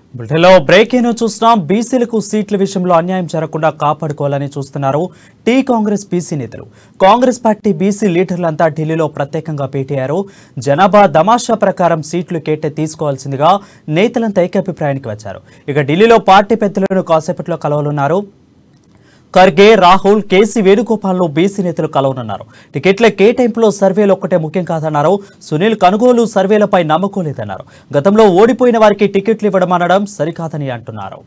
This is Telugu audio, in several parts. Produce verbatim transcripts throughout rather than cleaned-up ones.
బ్రిటన్లో బ్రేకింగ్ చూస్తున్నాం. బీసీలకు సీట్ల విషయంలో అన్యాయం జరగకుండా కాపాడుకోవాలని చూస్తున్నారు టీ కాంగ్రెస్ బీసీ నేతలు. కాంగ్రెస్ పార్టీ బీసీ లీడర్లంతా ఢిల్లీలో ప్రత్యేకంగా భేటీ అయ్యారు. జనాభా దమాషా ప్రకారం సీట్లు కేటే తీసుకోవాల్సిందిగా నేతలంతా ఏకాభిప్రాయానికి వచ్చారు. ఇక ఢిల్లీలో పార్టీ పెద్దలను కాసేపట్లో కలవనున్నారు. ఖర్గే, రాహుల్, కేసీ వేణుగోపాల్ బీసీ నేతలు కలవనున్నారు. టికెట్ల కేటాయింపులో సర్వేలు ఒక్కటే ముఖ్యం కాదన్నారు. సునీల్ కనుగోలు సర్వేలపై నమ్మకం లేదన్నారు. గతంలో ఓడిపోయిన వారికి టికెట్లు ఇవ్వడం అనడం సరికాదని అంటున్నారు.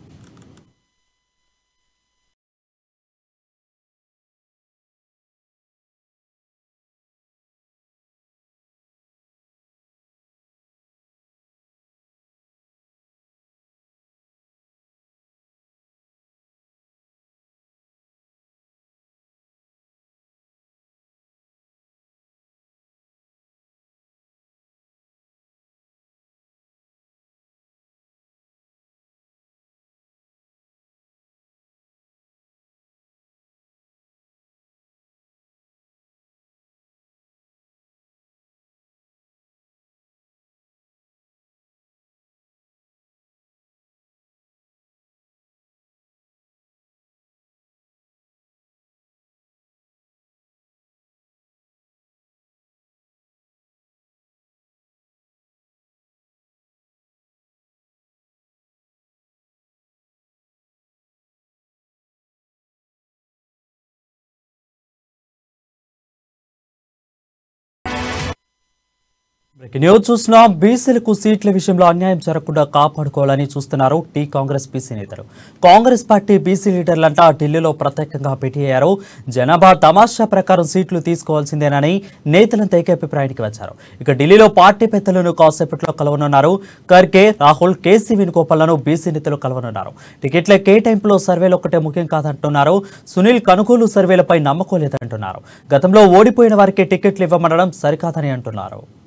న్యూస్ చూస్తున్నాం. బీసీలకు సీట్ల విషయంలో అన్యాయం జరగకుండా కాపాడుకోవాలని చూస్తున్నారు టీ కాంగ్రెస్ బీసీ నేతలు. కాంగ్రెస్ పార్టీ బీసీ లీడర్లంతా ఢిల్లీలో ప్రత్యేకంగా భేటీ అయ్యారు. జనాభా తమాషా ప్రకారం సీట్లు తీసుకోవాల్సిందేనని నేతలంతా ఏకాభిప్రాయానికి వచ్చారు. ఇక ఢిల్లీలో పార్టీ పెద్దలను కాసేపట్లో కలవనున్నారు. ఖర్గే, రాహుల్, కేసీ వేణుగోపాల్ను బీసీ నేతలు కలవనున్నారు. టికెట్ల కేటాయింపులో సర్వేలు ఒక్కటే ముఖ్యం కాదంటున్నారు. సునీల్ కనుగోలు సర్వేలపై నమ్మకం లేదంటున్నారు. గతంలో ఓడిపోయిన వారికి టికెట్లు ఇవ్వమనడం సరికాదని అంటున్నారు.